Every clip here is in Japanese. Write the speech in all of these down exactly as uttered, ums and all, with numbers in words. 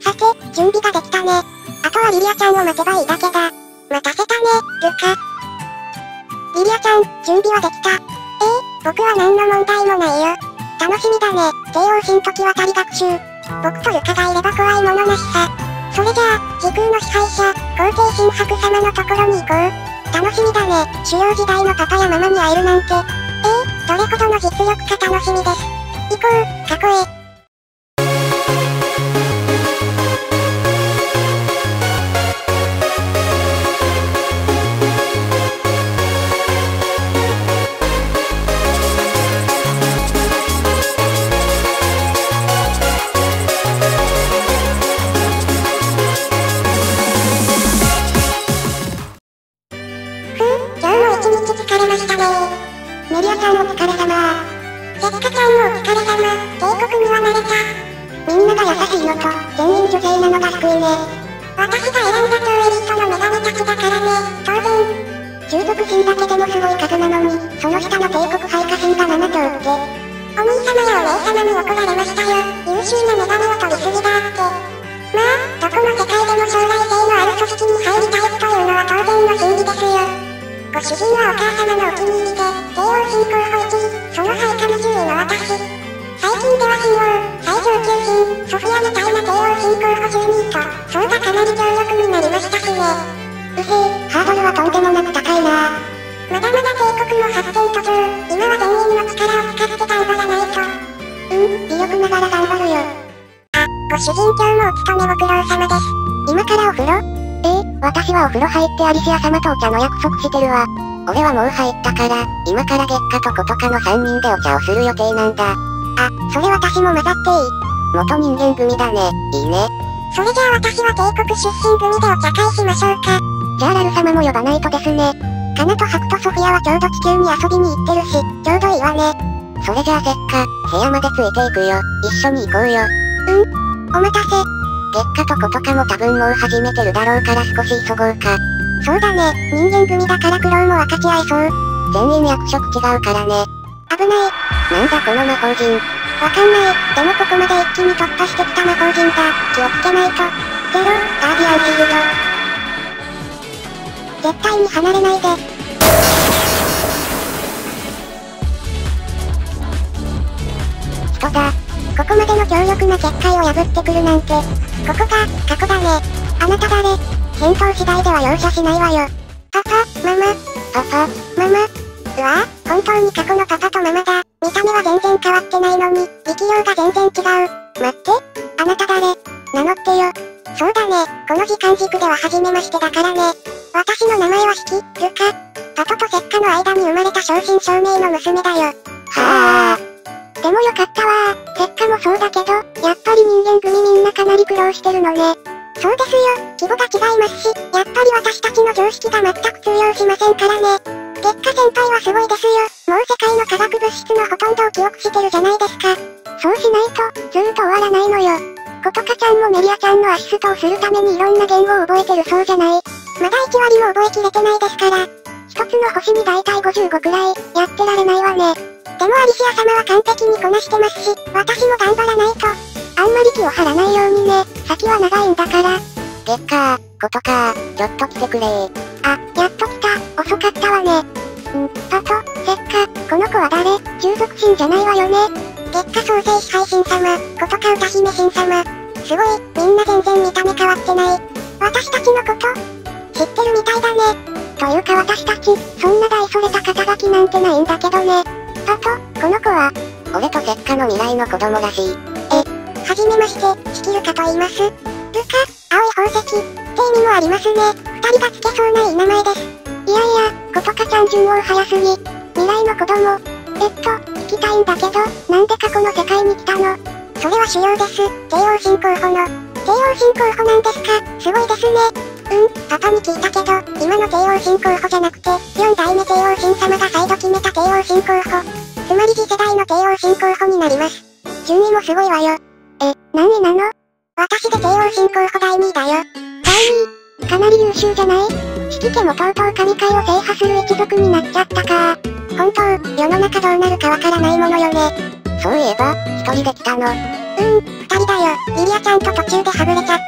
さて、準備ができたね。あとはリリアちゃんを待てばいいだけだ。待たせたね、ルカ。リリアちゃん、準備はできた。ええ、僕は何の問題もないよ。楽しみだね、帝王神時渡り学習。僕とルカがいれば怖いものなしさ。それじゃあ、時空の支配者、皇帝神伯様のところに行こう。楽しみだね、主要時代のパパやママに会えるなんて。ええ、どれほどの実力か楽しみです。行こう、過去へ。メリアちゃんお疲れ様。セッカちゃんもお疲れ様。帝国には慣れた。みんなが優しいのと、全員女性なのが救いね。私が選んだ超エリートの女神たちだからね、当然。従属神だけでもすごい数なのに、その下の帝国配下神がななちょうって。お兄様やお姉様に怒られましたよ。優秀な女神を取りすぎだって。まあ、どこの世界でも将来性のある組織に入りたいというのは当然の心理ですよ。ご主人はお母様のお気に入りで、帝王神候補いちい、その配下にじゅういの私。最近では神王、最上級神、ソフィアみたいな帝王神候補じゅうにいと、そうがかなり強力になりましたしね。うへぇ、ハードルはとんでもなく高いな。まだまだ帝国の発展途上、今は全員の力を使って頑張らないと。うん、微力ながら頑張るよ。あ、ご主人今日もお勤めご苦労様です。今からお風呂？ええ、私はお風呂入ってアリシア様とお茶の約束してるわ。俺はもう入ったから、今から月下とことかのさんにんでお茶をする予定なんだ。あ、それ私も混ざっていい？元人間組だね、いいね。それじゃあ私は帝国出身組でお茶会しましょうか。じゃあラル様も呼ばないとですね。カナとハクとソフィアはちょうど地球に遊びに行ってるし、ちょうどいいわね。それじゃあせっか、部屋までついていくよ。一緒に行こうよ。うん、お待たせ。月下とことかも多分もう始めてるだろうから少し急ごうか。そうだね、人間組だから苦労も分かち合いそう。全員役職違うからね。危ない。なんだこの魔法陣。わかんない。でもここまで一気に突破してきた魔法陣だ。気をつけないと。ゼロ、ガーディアンシールド。絶対に離れないで。人だ。ここまでの強力な結界を破ってくるなんて。ここが、過去だね。あなた誰？戦闘次第では容赦しないわよ。パパ、ママ、パパ、ママ。うわぁ、本当に過去のパパとママだ。見た目は全然変わってないのに、力量が全然違う。待って、あなた誰？名乗ってよ。そうだね、この時間軸では初めましてだからね。私の名前はシキ、ルカ。パトとセッカの間に生まれた正真正銘の娘だよ。はぁ。でもよかったわー。セッカもそうだけど、やっぱり人間組みんなかなり苦労してるのね。そうですよ、規模が違いますし、やっぱり私たちの常識が全く通用しませんからね。月下先輩はすごいですよ。もう世界の化学物質のほとんどを記憶してるじゃないですか。そうしないと、ずーっと終わらないのよ。ことかちゃんもメリアちゃんのアシストをするためにいろんな言語を覚えてるそうじゃない。まだいち割も覚えきれてないですから。一つの星にだいたいごじゅうごくらい、やってられないわね。でもアリシア様は完璧にこなしてますし、私も頑張らないと。あんまり気を張らないようにね、先は長いんだから。月下、ことか、ちょっと来てくれー。あ、やっと来た、遅かったわね。ん、パト、セッカ、この子は誰？従属神じゃないわよね。月下創世支配神様、ことか歌姫神様。すごい、みんな全然見た目変わってない。私たちのこと知ってるみたいだね。というか私たち、そんな大それた肩書きなんてないんだけどね。パト、この子は俺とセッカの未来の子供らしい。 え、はじめまして、シキルカと言います。ルカ、青い宝石、って意味もありますね。二人がつけそうないい名前です。いやいや、ことかちゃん順応早すぎ。未来の子供。えっと、聞きたいんだけど、なんで過去の世界に来たの？それは主要です。帝王神候補の。帝王神候補なんですか？すごいですね。うん、パパに聞いたけど、今の帝王神候補じゃなくて、よん代目帝王神様が再度決めた帝王神候補。つまり次世代の帝王神候補になります。順位もすごいわよ。え、何位なの？私で帝王神候補だいにいだよ。だいにい？かなり優秀じゃない？四季家もとうとう神界を制覇する一族になっちゃったか。本当、世の中どうなるかわからないものよね。 そういえば、一人で来たの。 うん、二人だよ。リリアちゃんと途中ではぐれちゃって。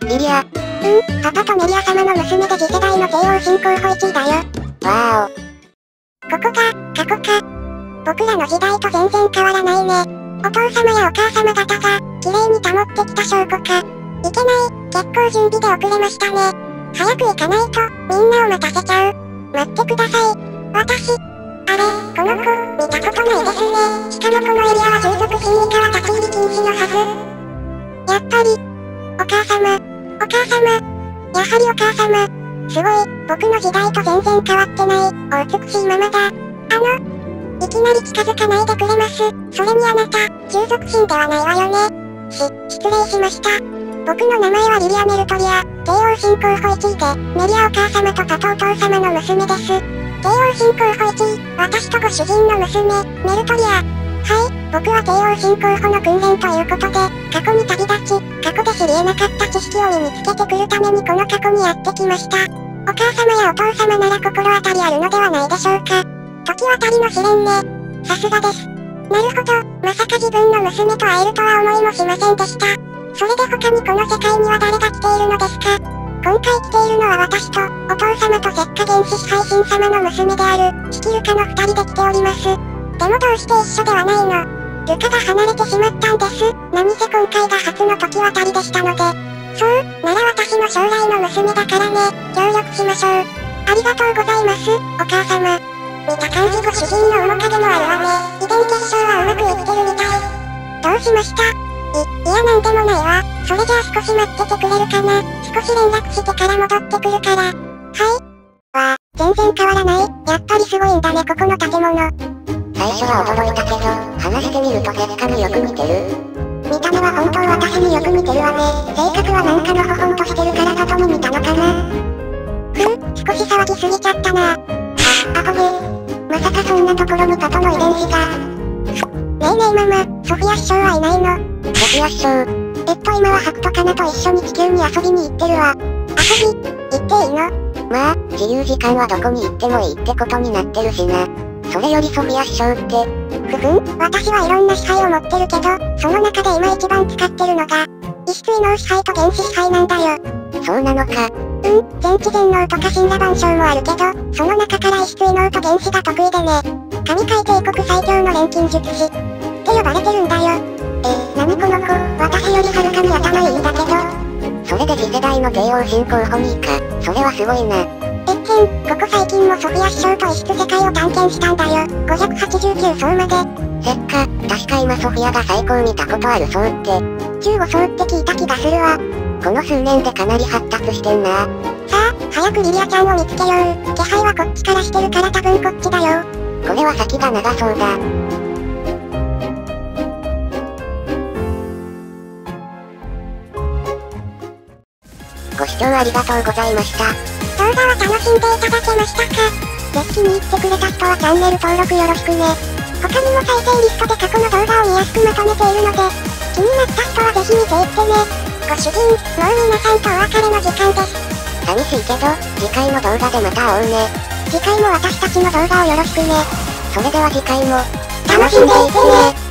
リリア。 うん、パパとメリア様の娘で次世代の帝王新候補いちいだよ。 わーお。 ここが、過去か。僕らの時代と全然変わらないね。お父様やお母様方が、綺麗に保ってきた証拠か。いけない、結構準備で遅れましたね。早く行かないと、みんなを待たせちゃう。待ってください。私。あれ、この子、見たことないですね。しかもこのエリアは従属品以下は立ち入り禁止のはず。やっぱり、お母様、お母様、やはりお母様。すごい、僕の時代と全然変わってない、お美しいままだ。あの、いきなり近づかないでくれます。それにあなた、従属品ではないわよね。し、失礼しました。僕の名前はリリア・メルトリア、帝王新候補いちいで、メリアお母様とパトお父様の娘です。帝王新候補いちい、私とご主人の娘、メルトリア。はい、僕は帝王新候補の訓練ということで、過去に旅立ち、過去で知り得なかった知識を身につけてくるためにこの過去にやってきました。お母様やお父様なら心当たりあるのではないでしょうか。時渡りの試練ね。さすがです。なるほど、まさか自分の娘と会えるとは思いもしませんでした。それで他にこの世界には誰が来ているのですか？今回来ているのは私と、お父様と石化原始支配神様の娘である、シキルカの二人で来ております。でもどうして一緒ではないの？ルカが離れてしまったんです。何せ今回が初の時渡りでしたので。そう、なら私の将来の娘だからね、協力しましょう。ありがとうございます、お母様。見た感じご主人の面影もあるわね。遺伝結晶はうまくいってるみたい。どうしました？い、いやなんでもないわ。それじゃあ少し待っててくれるかな。少し連絡してから戻ってくるから。はい。わあ、全然変わらない。やっぱりすごいんだね、ここの建物。 最初は驚いたけど、話してみると結果によく似てる。 見た目は本当私によく似てるわね。性格はなんかのほほんとしてるから外に見たのかな。ふう、少し騒ぎすぎちゃったな。あ、アホね。まさかそんなところにパトの遺伝子が。ねえねえママ、ソフィア師匠はいないの？ ソフィア師匠。 えっと今はハクとカナと一緒に地球に遊びに行ってるわ。遊び？行っていいの？ まあ、自由時間はどこに行ってもいいってことになってるしな。それよりソフィア師匠って。 ふふん、私はいろんな支配を持ってるけど、その中で今一番使ってるのが、異質異能支配と原始支配なんだよ。 そうなのか。 うん、全知全能とか神羅万象もあるけど、その中から異質異能と原始が得意でね。神海帝国最強の錬金術師。って呼ばれてるんだよ。え、なにこの子、私よりはるかに頭いいんだけど。 それで次世代の帝王新候補にか。それはすごいな。 えっけん、ここ最近もソフィア師匠と異質世界を探検したんだよ。ごひゃくはちじゅうきゅう層まで。 せっか、確か今ソフィアが最高見たことある層って。 じゅうご層って聞いた気がするわ。 この数年でかなり発達してんな。 さあ、早くリリアちゃんを見つけよう。気配はこっちからしてるから多分こっちだよ。 これは先が長そうだ。ご視聴ありがとうございました。 動画は楽しんでいただけましたか？ぜひ気に入ってくれた人はチャンネル登録よろしくね。他にも再生リストで過去の動画を見やすくまとめているので、気になった人はぜひ見ていってね。ご主人、もう皆さんとお別れの時間です。 寂しいけど、次回の動画でまた会おうね。 次回も私たちの動画をよろしくね。 それでは次回も、 楽しんでいってね。